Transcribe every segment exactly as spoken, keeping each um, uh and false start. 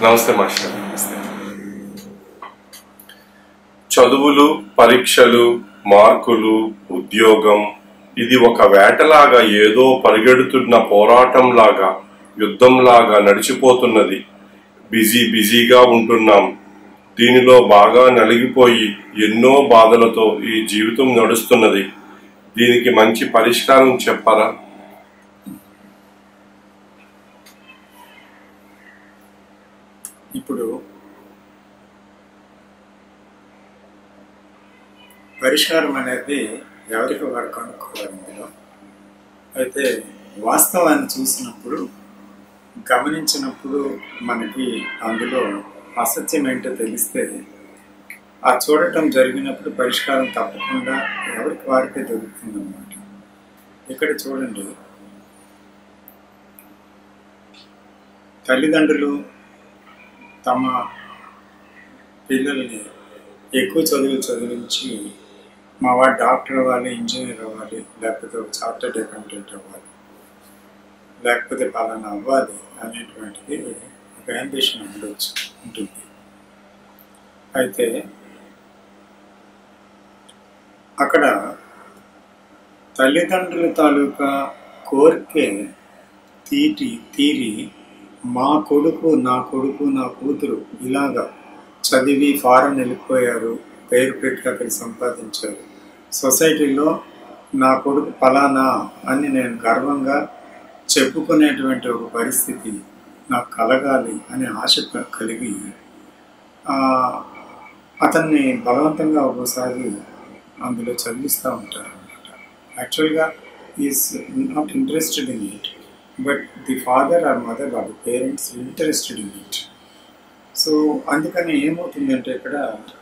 నమస్తే మాస్టర్. నమస్తే. చదువులు, పరీక్షలు, మార్కులు, ఉద్యోగం ఇది ఒక వేటలాగా, ఏదో పరిగెడుతున్న పోరాటంలాగా, యుద్ధంలాగా నడిచిపోతున్నది. బిజీ బిజీగా ఉంటున్నాం. దీనిలో బాగా నలిగిపోయి ఎన్నో బాధలతో ఈ జీవితం నడుస్తున్నది. దీనికి మంచి పరిష్కారం చెప్పారా? ఇప్పుడు పరిష్కారం అనేది ఎవరికి వారు కనుక్కోవాలి. ఇందులో అయితే వాస్తవాన్ని చూసినప్పుడు, గమనించినప్పుడు మనకి అందులో అసత్యం ఏంటో తెలిస్తే, ఆ చూడటం జరిగినప్పుడు పరిష్కారం తప్పకుండా ఎవరికి వారికే దొరుకుతుంది అన్నమాట. ఇక్కడ చూడండి, తల్లిదండ్రులు తమ పిల్లల్ని ఎక్కువ చదువులు చదివించి, మా వాడు డాక్టర్ అవ్వాలి, ఇంజనీర్ అవ్వాలి, లేకపోతే ఒక చార్టెడ్ అకౌంటెంట్ అవ్వాలి, లేకపోతే పలానా అవ్వాలి అనేటువంటిది ఒక అంబిషన్ ఉండొచ్చు ఉంటుంది. అయితే అక్కడ తల్లిదండ్రుల తాలూకా కోరికే తీటి తీరి మా కొడుకు, నా కొడుకు, నా కూతురు ఇలాగా చదివి ఫారెన్ వెళ్ళిపోయారు, పేరు ప్రఖ్యాతులు సంపాదించారు, సొసైటీలో నా కొడుకు ఫలానా అని నేను గర్వంగా చెప్పుకునేటువంటి ఒక పరిస్థితి నాకు కలగాలి అనే ఆశ కలిగి అతన్ని బలవంతంగా ఒకసారి అందులో చదివిస్తూ ఉంటారు అన్నమాట. యాక్చువల్గా is not interested in it, but the father or mother or the parents interested in it. So అందుకని ఏమవుతుందంటే, ఇక్కడ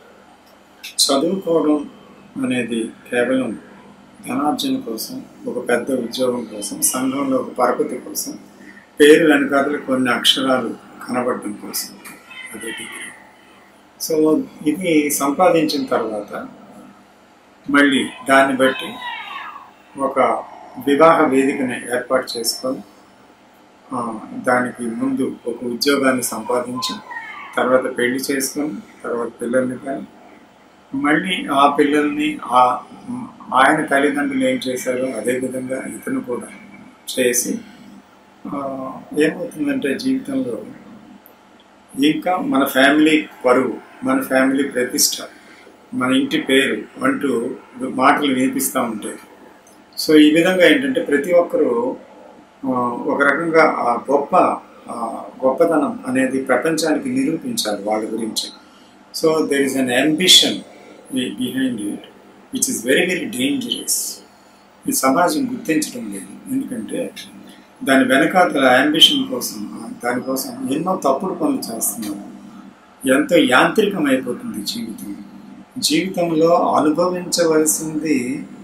చదువుకోవడం అనేది కేవలం ధనార్జన కోసం, ఒక పెద్ద ఉద్యోగం కోసం, సంఘంలో ఒక పరపతి కోసం, పేరు వెనకాతలు కొన్ని అక్షరాలు కనబడడం కోసం అదే డిగ్రీ. సో ఇది సంపాదించిన తర్వాత మళ్ళీ దాన్ని బట్టి ఒక వివాహ వేదికని ఏర్పాటు చేసుకొని, దానికి ముందు ఒక ఉద్యోగాన్ని సంపాదించి, తర్వాత పెళ్లి చేసుకొని, తర్వాత పిల్లల్ని కానీ, మళ్ళీ ఆ పిల్లల్ని ఆ ఆయన తల్లిదండ్రులు ఏం చేశారో అదేవిధంగా ఇతను కూడా చేసి, ఏమవుతుందంటే జీవితంలో ఇంకా మన ఫ్యామిలీ పరువు, మన ఫ్యామిలీ ప్రతిష్ట, మన ఇంటి పేరు అంటూ మాటలు వినిపిస్తూ ఉంటాయి. సో ఈ విధంగా ఏంటంటే ప్రతి ఒక్కరూ ఒక రకంగా ఆ గొప్ప గొప్పతనం అనేది ప్రపంచానికి నిరూపించాలి వాళ్ళ గురించి. So there is an ambition behind it which is very very dangerous. ఈ సమాజం గుర్తించడం లేదు. ఎందుకంటే దాని వెనకాతల అంబిషన్ కోసం, దానికోసం ఎన్నో తప్పుడు పనులు చేస్తున్నారు. ఎంతో యాంత్రికం అయిపోతుంది జీవితం. జీవితంలో అనుభవించవలసింది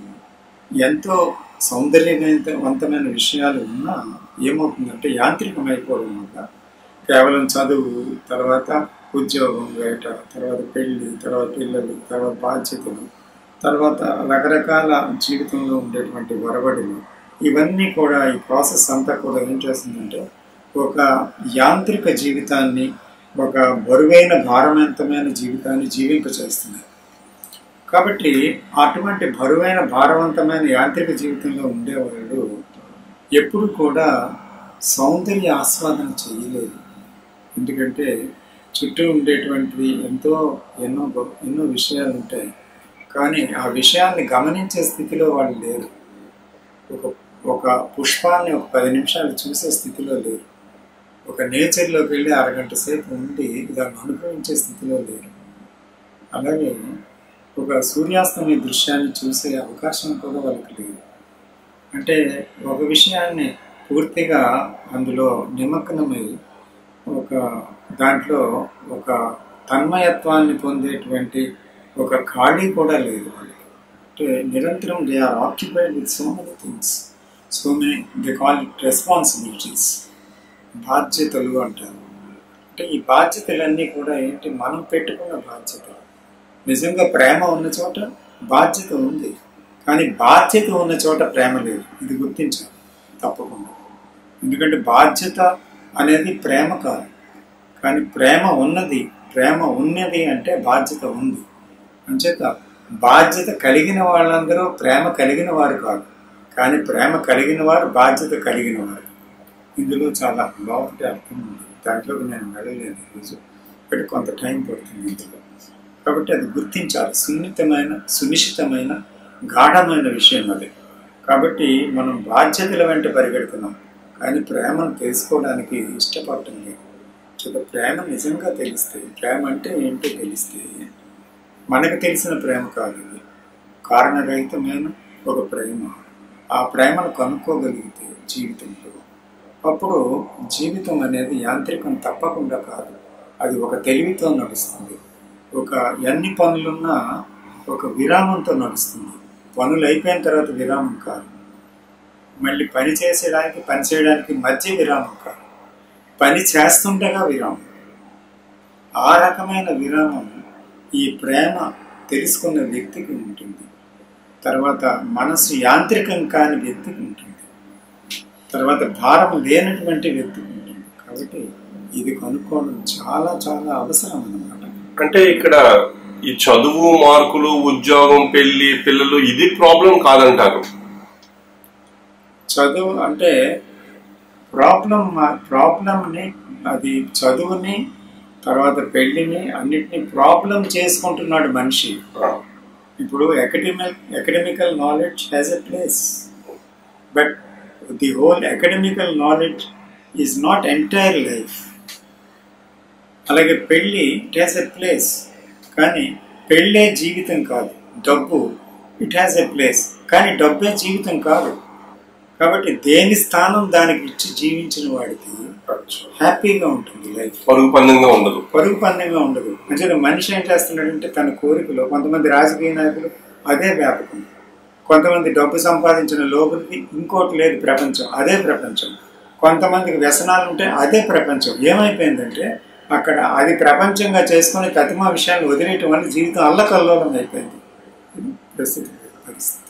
ఎంతో సౌందర్యవంతమైన విషయాలు ఉన్నా ఏమవుతుందంటే యాంత్రికం అయిపోవడం వల్ల కేవలం చదువు, తర్వాత ఉద్యోగం, వేట, తర్వాత పెళ్ళి, తర్వాత పిల్లలు, తర్వాత బాధ్యతలు, తర్వాత రకరకాల జీవితంలో ఉండేటువంటి వరవడులు, ఇవన్నీ కూడా ఈ ప్రాసెస్ అంతా కూడా ఏం చేస్తుందంటే ఒక యాంత్రిక జీవితాన్ని, ఒక బరువైన భారవంతమైన జీవితాన్ని జీవింపచేస్తున్నాయి. కాబట్టి అటువంటి బరువైన భారవంతమైన యాంత్రిక జీవితంలో ఉండేవాళ్ళు ఎప్పుడు కూడా సౌందర్య ఆస్వాదన చేయలేదు. ఎందుకంటే చుట్టూ ఉండేటువంటివి ఎంతో ఎన్నో ఎన్నో విషయాలు ఉంటాయి, కానీ ఆ విషయాన్ని గమనించే స్థితిలో వాళ్ళు లేరు. ఒక ఒక పుష్పాన్ని ఒక పది నిమిషాలు చూసే స్థితిలో లేరు. ఒక నేచర్లోకి వెళ్ళి అరగంట సేపు ఉండి దాన్ని అనుభవించే స్థితిలో లేరు. అలాగే ఒక సూర్యాస్తమయ దృశ్యాన్ని చూసే అవకాశం కూడా వాళ్ళకి లేదు. అంటే ఒక విషయాన్ని పూర్తిగా అందులో నిమగ్నమై ఒక దాంట్లో ఒక తన్మయత్వాన్ని పొందేటువంటి ఒక ఖాళీ కూడా లేదు వాళ్ళకి. అంటే నిరంతరం they are occupied with so many things, so many they call it responsibilities, బాధ్యతలు అంటారు. అంటే ఈ బాధ్యతలన్నీ కూడా ఏంటి, మనం పెట్టుకున్న బాధ్యతలు. నిజంగా ప్రేమ ఉన్న చోట బాధ్యత ఉంది, కానీ బాధ్యత ఉన్న చోట ప్రేమ లేదు. ఇది గుర్తించాలి తప్పకుండా. ఎందుకంటే బాధ్యత అనేది ప్రేమ కాదు, కానీ ప్రేమ ఉన్నది, ప్రేమ ఉన్నది అంటే బాధ్యత ఉంది. అంచేత బాధ్యత కలిగిన వాళ్ళందరూ ప్రేమ కలిగిన వారు కాదు, కానీ ప్రేమ కలిగిన వారు బాధ్యత కలిగిన వారు. ఇందులో చాలా లోపటి అర్థం ఉంది. దాంట్లోకి నేను వెళ్ళలేను ఈరోజు, బట్ కొంత టైం పడుతుంది ఇందులో. కాబట్టి అది గుర్తించాలి. సున్నితమైన, సునిశ్చితమైన, గాఢమైన విషయం అది. కాబట్టి మనం బాధ్యతల వెంట పరిగెడుతున్నాం, కానీ ప్రేమను తెలుసుకోవడానికి ఇష్టపడటం లేదు. చిన్న ప్రేమ నిజంగా తెలిస్తే, ప్రేమ అంటే ఏంటో తెలిస్తే, మనకు తెలిసిన ప్రేమ కాదు ఇది, కారణరహితమైన ఒక ప్రేమ. ఆ ప్రేమను కనుక్కోగలిగితే జీవితంలో, అప్పుడు జీవితం అనేది యాంత్రికం తప్పకుండా కాదు, అది ఒక తెలివితో నడుస్తుంది. ఒక ఎన్ని పనులున్నా ఒక విరామంతో నడుస్తుంది. పనులు అయిపోయిన తర్వాత విరామం కాదు, మళ్ళీ పని చేసేయడానికి పని చేయడానికి మధ్య విరామం కాదు, పని చేస్తుండగా విరామం. ఆ రకమైన విరామం ఈ ప్రేమ తెలుసుకున్న వ్యక్తికి ఉంటుంది. తర్వాత మనసు యాంత్రికం కాని వ్యక్తికి ఉంటుంది. తర్వాత భారం లేనటువంటి వ్యక్తికి ఉంటుంది. కాబట్టి ఇది కనుక్కోవడం చాలా చాలా అవసరం అన్నమాట. అంటే ఇక్కడ ఈ చదువు, మార్కులు, ఉద్యోగం, పెళ్లి, పిల్లలు ఇది ప్రాబ్లం కాదంటారు. చదువు అంటే ప్రాబ్లం, ప్రాబ్లంని అది చదువుని తర్వాత పెళ్లిని అన్నిటినీ ప్రాబ్లం చేసుకుంటున్నాడు మనిషి. ఇప్పుడు academic academical knowledge has a place, but the whole academical knowledge is not entire life. అలాగే పెళ్ళి ఇట్ హ్యాస్ ఎ ప్లేస్, కానీ పెళ్ళే జీవితం కాదు. డబ్బు ఇట్ హ్యాస్ ఎ ప్లేస్, కానీ డబ్బే జీవితం కాదు. కాబట్టి దేని స్థానం దానికి ఇచ్చి జీవించిన వాడికి హ్యాపీగా ఉంటుంది లైఫ్. పరుగు పందెంగా ఉండదు, పరుగు పందెంగా ఉండదు. అంటే మనిషి ఏం చేస్తున్నాడంటే తన కోరికలో, కొంతమంది రాజకీయ నాయకులు అదే వ్యాపకం, కొంతమంది డబ్బు సంపాదించిన లోపలికి ఇంకోటి లేదు ప్రపంచం, అదే ప్రపంచం. కొంతమందికి వ్యసనాలు ఉంటే అదే ప్రపంచం. ఏమైపోయిందంటే అక్కడ అది ప్రపంచంగా చేసుకుని కతిమా విషయాన్ని వదిలేయటం వల్ల జీవితం అల్లకల్లోలం అయిపోయింది. ప్రస్తుత పరిస్థితి.